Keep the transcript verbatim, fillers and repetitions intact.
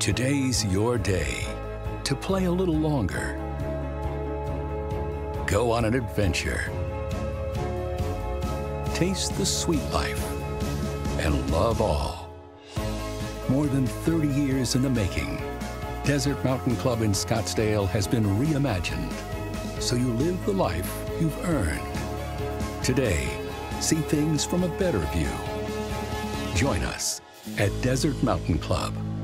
Today's your day to play a little longer. Go on an adventure. Taste the sweet life and love all. More than thirty years in the making, Desert Mountain Club in Scottsdale has been reimagined so you live the life you've earned. Today, see things from a better view. Join us at Desert Mountain Club.